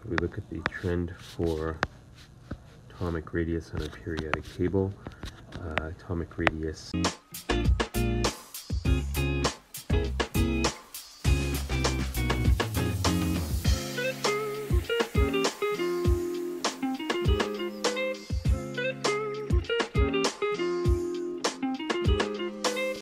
we look at the trend for atomic radius on a periodic table. Atomic radius